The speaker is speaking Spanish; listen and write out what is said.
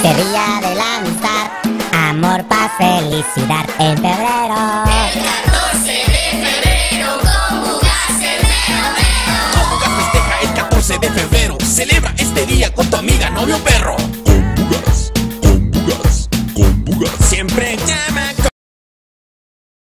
Ese día de la amistad, amor, paz, felicidad en febrero. El 14